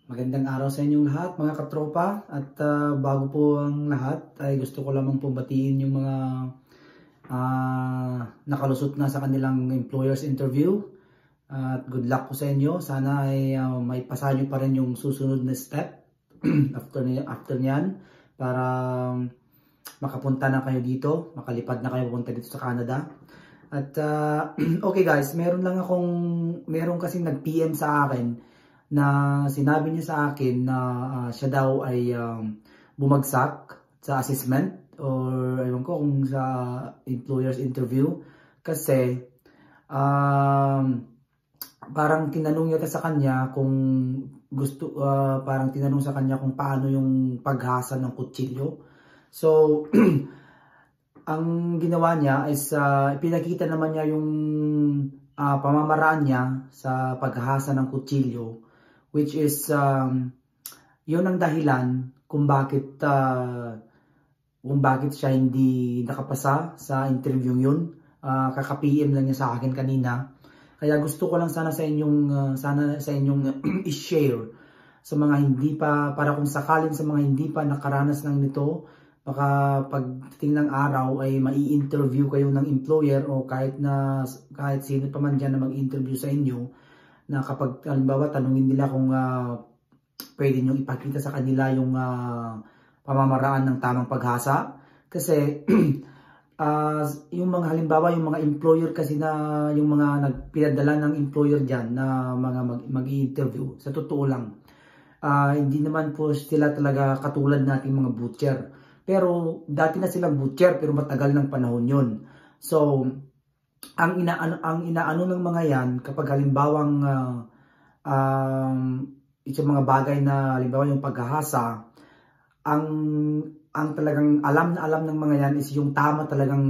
Magandang araw sa inyong lahat mga katropa at bago po ang lahat ay gusto ko lamang pong batiin yung mga nakalusot na sa kanilang employer's interview at good luck po sa inyo. Sana ay may pasa nyo pa rin yung susunod na step after nyan para makapunta na kayo dito, makalipad na kayo pupunta dito sa Canada. At okay guys, meron kasing nag-PM sa akin na sinabi niya sa akin na siya daw ay bumagsak sa assessment or ewan ko kung sa employer's interview kasi parang tinanong niya sa kanya kung parang tinanong sa kanya kung paano yung paghasa ng kutsilyo. So ang ginawa niya is pinakita naman niya yung pamamaraan niya sa paghasa ng kutsilyo, which is yun ang dahilan kung bakit siya hindi nakapasa sa interview yun. Kaka-PM lang niya sa akin kanina. Kaya gusto ko lang sana sa inyong i-share sa mga hindi pa, para kung sakalin sa mga hindi pa nakaranas ng nito, baka pagdating ng araw ay mai-interview kayo ng employer o kahit sino pa man dyan na mag-interview sa inyo, na kapag halimbawa tanungin nila kung pwede nyo ipakita sa kanila yung pamamaraan ng tamang paghasa. Kasi yung mga halimbawa yung mga employer kasi na yung mga nagpinadala ng employer dyan na mga mag-i-interview, sa totoo lang hindi naman po sila talaga katulad nating mga butcher. Pero dati na silang butcher pero matagal ng panahon yun. So ang inaano ng mga yan kapag halimbawang isang mga bagay na halimbawa yung paghahasa, ang talagang alam ng mga yan is yung tama talagang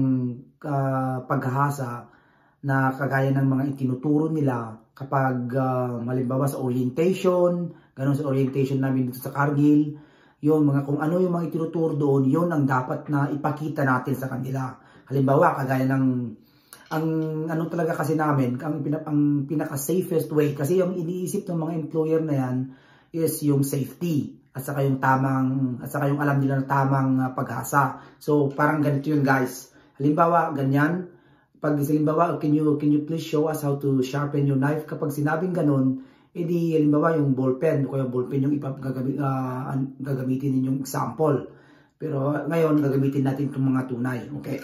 paghahasa na kagaya ng mga itinuturo nila kapag halimbawa sa orientation, ganun sa orientation namin dito sa Cargill, yun kung ano yung mga itinuturo doon, yun ang dapat na ipakita natin sa kanila. Halimbawa kagaya ng ano talaga kasi namin, ang pinaka-safest way, kasi yung iniisip ng mga employer na yan is yung safety at saka yung alam nila ng tamang paghasa. So parang ganito yun guys. Halimbawa ganyan, pag halimbawa can you please show us how to sharpen your knife? Kapag sinabing ganun, edi halimbawa yung ballpen o yung ballpen yung gagamitin ninyong example. Pero ngayon gagamitin natin itong mga tunay, okay?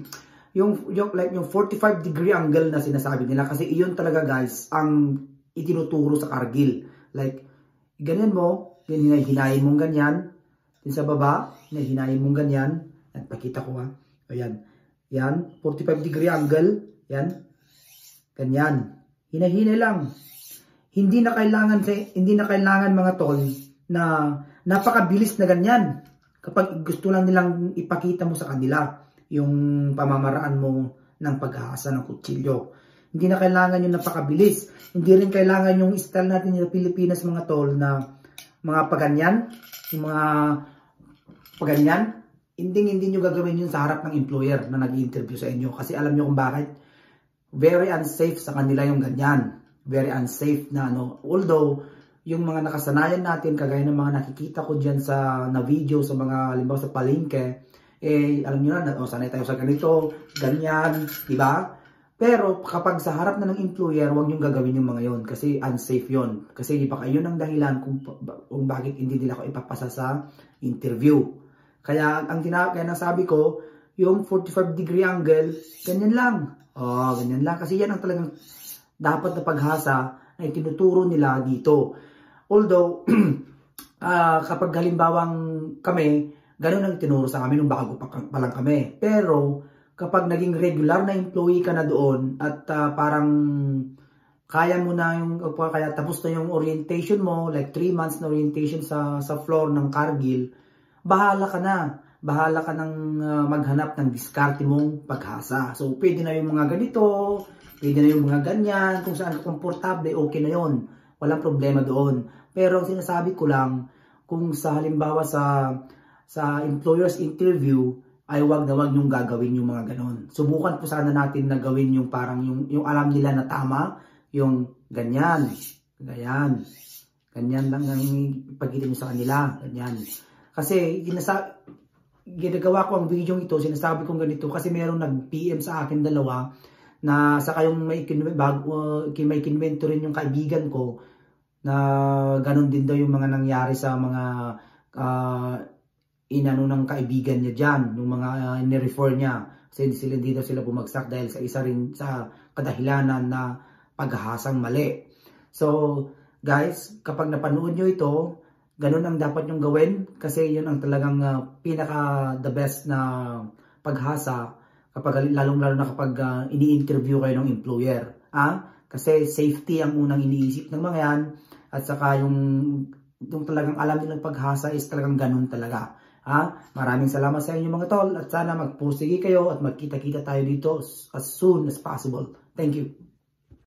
yung 45-degree angle na sinasabi nila, kasi iyon talaga guys ang itinuturo sa Cargill. Like ganyan mo, hinahin mong ganyan, din sa baba, hinahin mong ganyan. At pakita ko ayan, yan 45-degree angle, yan, ganyan, hinahinay lang. Hindi na kailangan mga tol na napakabilis na ganyan kapag gusto lang nilang ipakita mo sa kanila yung pamamaraan mo ng paghahasa ng kutsilyo. Hindi na kailangan yung napakabilis. Hindi rin kailangan yung style natin sa Pilipinas mga tol na mga paganyan, yung mga paganyan. Hindi nyo gagawin yun sa harap ng employer na nag-i-interview sa inyo. Kasi alam nyo kung bakit? Very unsafe sa kanila yung ganyan. Very unsafe na although yung mga nakasanayan natin, kagaya ng mga nakikita ko dyan na video sa mga halimbawa sa palengke, alam nyo na, sanay tayo sa ganito, ganyan, diba? Pero kapag sa harap na ng employer, huwag nyo gagawin yung mga yon kasi unsafe yon. Kasi baka yun ang dahilan kung bakit hindi nila ako ipapasa sa interview. Kaya kaya nasabi ko, yung 45-degree angle, ganyan lang. Ganyan lang. Kasi yan ang talagang dapat na paghasa na itinuturo nila dito. Although, kapag halimbawang kami, ganun ang tinuro sa amin nung bago pa lang kami. Pero kapag naging regular na employee ka na doon at parang kaya mo na kaya tapos na yung orientation mo, like 3 months na orientation sa floor ng Cargill, bahala ka na. Bahala ka nang maghanap ng diskarte mong paghasa. So pwede na yung mga ganito, pwede na yung mga ganyan, kung saan ka komportable, okay na yon. Walang problema doon. Pero ang sinasabi ko lang, kung sa halimbawa sa employer's interview, ay wag yung gagawin yung mga ganon. Subukan po sana natin na gawin yung parang yung alam nila na tama, yung ganyan, ganyan, Ganyan lang ang ipagkita nyo sa kanila. Ganyan. Kasi ginagawa ko ang video ito, sinasabi kong ganito kasi mayroong nag-PM sa akin dalawa na sa kayong may kinwento rin yung kaibigan ko na ganun din daw yung mga nangyari sa mga inano ng kaibigan niya dyan, yung mga nirefer niya. Kasi hindi daw sila bumagsak dahil sa isa rin sa kadahilanan na paghahasang mali. So guys, kapag napanood nyo ito, ganun ang dapat nyong gawin kasi yun ang talagang pinaka the best na paghasa kapag lalong-lalo na kapag ini-interview kayo ng employer. Kasi safety ang unang iniisip ng mga yan at saka yung talagang alam nilang paghasa is talagang ganun talaga. Maraming salamat sa inyo mga tol at sana magpursige kayo at magkita-kita tayo dito as soon as possible. Thank you.